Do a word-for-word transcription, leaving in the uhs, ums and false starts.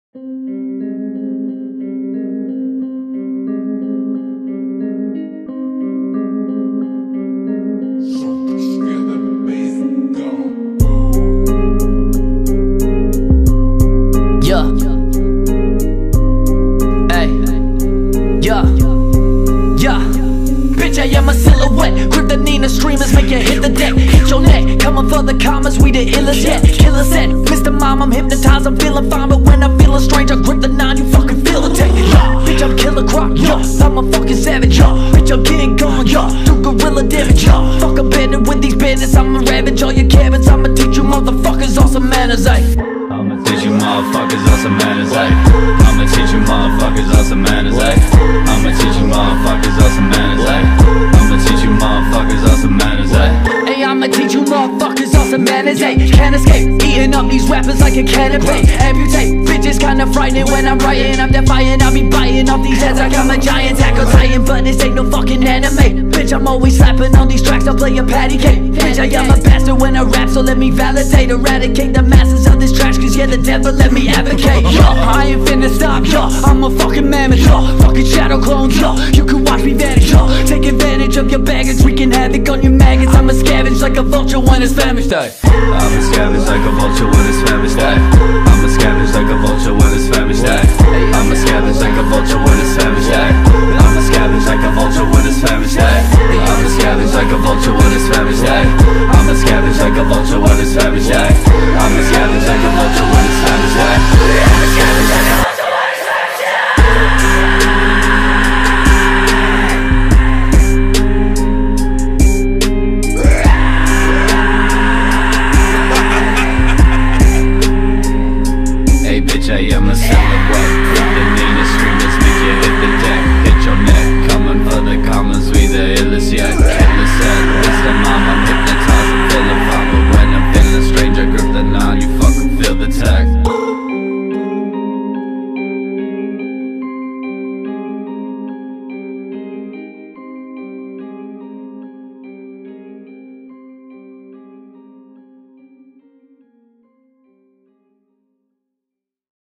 Yeah. Hey. Yeah. Yeah. Bitch, I am a silhouette. Grip the Nina streamers, make you hit the deck. Hit your neck, coming for the commas, we the illest yet. Killer said, Mister Mom, I'm hypnotized, I'm feeling fine. But when I'm feeling strange, I grip the nine, you fucking feel the tech. Yeah. Bitch, I'm Killer Croc, yeah. I'm a fucking savage, yeah. Bitch, I'm King Kong, yeah. Do gorilla damage, yeah. Fuck a bandit with these bandits, I'm a ravage all your cabins. I'ma teach you motherfuckers all some manners, ayy. I'ma teach you motherfuckers all some manners, ayy. I'ma teach you motherfuckers all some manners, ayy. I'ma teach you motherfuckers all some manners, ayy. I'ma teach you motherfuckers all some manners, ayy. Hey, I'ma teach you motherfuckers all some manners, ayy. Can't escape, eating up these rappers like a canopy. Amputate, bitches kinda frightening when I'm writing. I'm defiant, I'll be biting off these heads like I'm a giant. Tackle titan, but this ain't no fucking anime. Bitch, I'm always slapping on these tracks, I'll play a patty cake. Bitch, I am a bastard when I rap, so let me validate. Eradicate the masses of this trash, cause yeah, the devil let me advocate. Yo, I ain't finna stop, yo, I'm a fucking mammoth, yo. Fucking shadow clones, yo, you can watch me vanish, yo. Take advantage of your baggage, wreaking havoc on your maggots. I'm a scavenge like a vulture when it's famished day. I'm a scavenge like a vulture when it's famished day. I'm a scavenge like a vulture when it's famished day. I'm a scavenge like a vulture when it's famished day. I'm a scavenge like a vulture when it's famished day. I'm a scavenge like a vulture when it's famished day. I'm a scavenge like a vulture when it's famished day. I'm a scavenge like a vulture when it's famished day. I'm a scavenge like a vulture when it's famished day. Hey bitch, I am a silhouette.